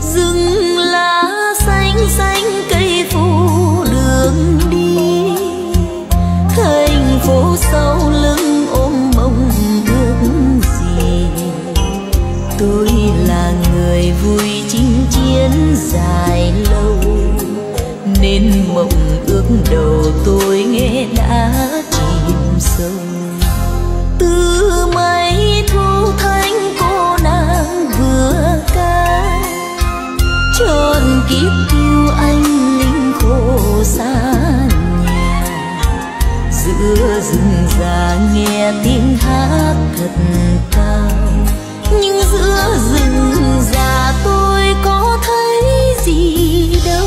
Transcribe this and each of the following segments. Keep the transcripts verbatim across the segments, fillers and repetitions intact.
Rừng lá xanh xanh cây phủ đường đi, thành phố sau lưng ôm mộng ước gì. Tôi là người vui chinh chiến dài lâu, nên mộng ước đầu tôi nghe đã chìm sâu. Từ mấy thu thanh cô nàng vừa ca, trọn kiếp yêu anh linh khổ xa nhà. Giữa rừng già nghe tiếng hát thật cao, nhưng giữa rừng già tôi có thấy gì đâu.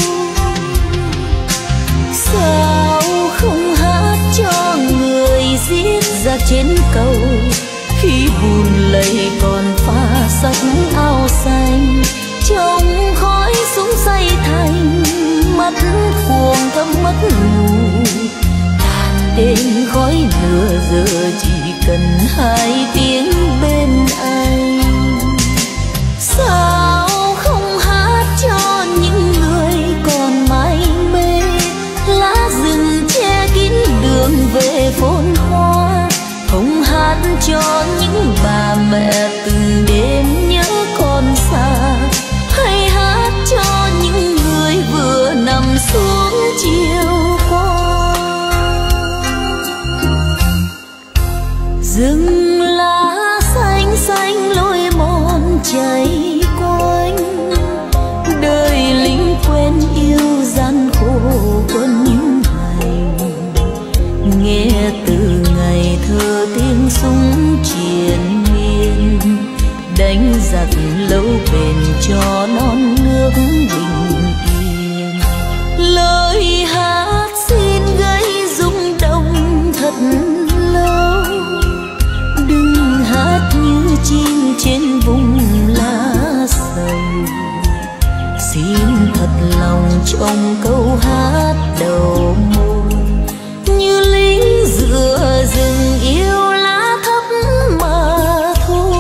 Sao không hát cho người giết ra trên cầu, khi bùn lầy còn pha sắc áo xanh, trong khói súng say thành mắt cuồng thâm mất ngủ. Tàn đến khói lửa giờ chỉ cần hai tiếng bên anh. Sao không hát cho những người còn mải mê, lá rừng che kín đường về phồn hoa. Không hát cho những bà mẹ từng đêm nhớ con xa, hay hát cho những người vừa nằm xuống chiều qua. Rừng lá xanh xanh lối mòn chảy quanh, đời lính quên yêu gian khổ quân hành. Nghe từ ngày thơ tiếng súng triền miên, đánh giặc lâu bền cho non nước bình yên. Lời hát xin gây rung động thật lâu, đừng hát như chim trên vùng lá sầu. Xin thật lòng trong câu hát đầu môi, như lính giữa rừng yêu lá thấp mà thôi.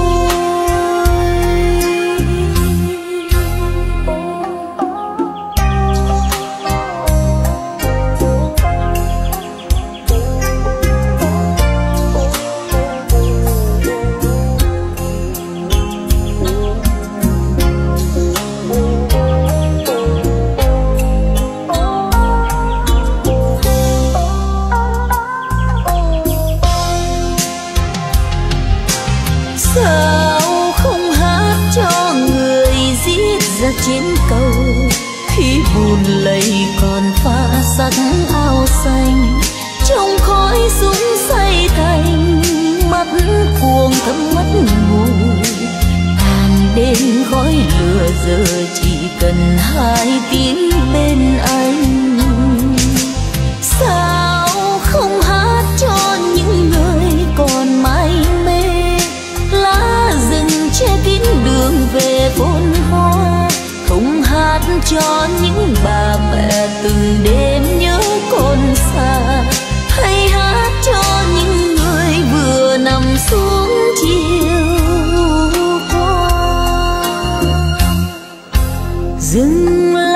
Sao không hát cho người giết ra trên cầu, khi bùn lầy còn pha sắc áo xanh, trong khói súng say thành mắt cuồng thâm mất ngủ. Tàn đến khói lửa giờ chỉ cần hai tiếng bên anh. Sao không hát cho những người còn mải mê, lá rừng che kín đường về phồn hoa. Không hát cho những bà mẹ từng đêm nhớ con xa, hay hát cho những người vừa nằm xuống chiều qua. Rừng